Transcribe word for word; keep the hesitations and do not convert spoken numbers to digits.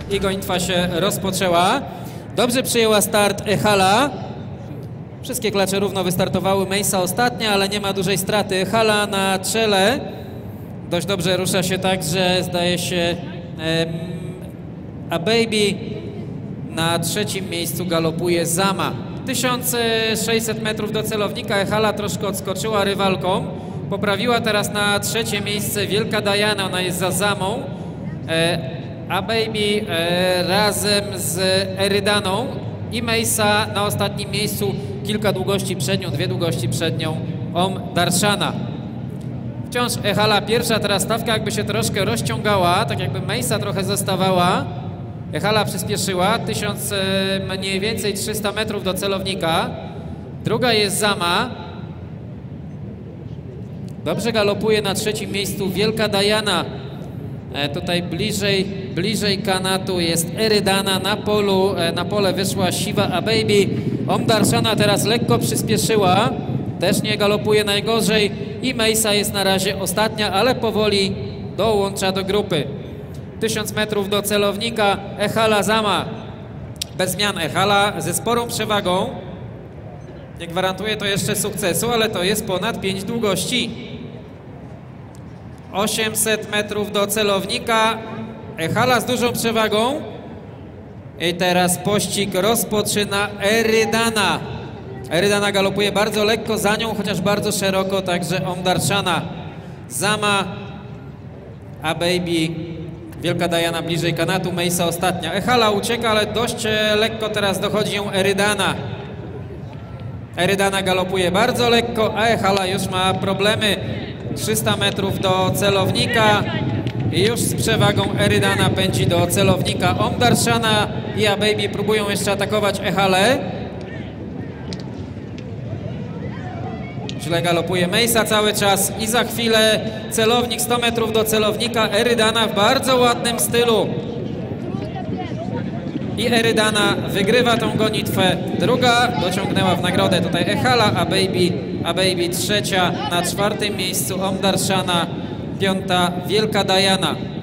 i gonitwa się rozpoczęła. Dobrze przyjęła start Ehala. Wszystkie klacze równo wystartowały. Mejsa ostatnia, ale nie ma dużej straty. Ehala na czele. Dość dobrze rusza się także, zdaje się, em, a Baby. Na trzecim miejscu galopuje Zama. tysiąc sześćset metrów do celownika. Ehala troszkę odskoczyła rywalką. Poprawiła teraz na trzecie miejsce Wielka Diana. Ona jest za Zamą. E, a Baby e, razem z Erydaną i Mejsa na ostatnim miejscu. Kilka długości przed nią, dwie długości przed nią Om Darshana. Wciąż Ehala pierwsza, teraz stawka jakby się troszkę rozciągała, tak jakby Mejsa trochę zostawała. Ehala przyspieszyła, tysiąc mniej więcej trzysta metrów do celownika. Druga jest Zama. Dobrze galopuje na trzecim miejscu Wielka Diana. E, tutaj bliżej, bliżej kanatu jest Erydana. Na polu, e, na pole wyszła Shiva a Baby. Om Darshana teraz lekko przyspieszyła. Też nie galopuje najgorzej. I Mejsa jest na razie ostatnia, ale powoli dołącza do grupy. tysiąc metrów do celownika. Ehala Zama. Bez zmian Ehala ze sporą przewagą. Nie gwarantuje to jeszcze sukcesu, ale to jest ponad pięć długości. osiemset metrów do celownika. Ehala z dużą przewagą. I teraz pościg rozpoczyna Erydana. Erydana galopuje bardzo lekko, za nią chociaż bardzo szeroko, także Om Darshana. Zama, a Baby, Wielka Diana bliżej kanatu, Mejsa ostatnia. Ehala ucieka, ale dość lekko teraz dochodzi ją Erydana. Erydana galopuje bardzo lekko, a Ehala już ma problemy. trzysta metrów do celownika i już z przewagą Erydana pędzi do celownika. Om Darshana i a Baby próbują jeszcze atakować Ehalę. Źle galopuje Mejsa cały czas i za chwilę celownik, sto metrów do celownika. Erydana w bardzo ładnym stylu. I Erydana wygrywa tą gonitwę. Druga dociągnęła w nagrodę tutaj Ehala, a Baby, a Baby trzecia. Na czwartym miejscu Om Darshana, piąta Wielka Diana.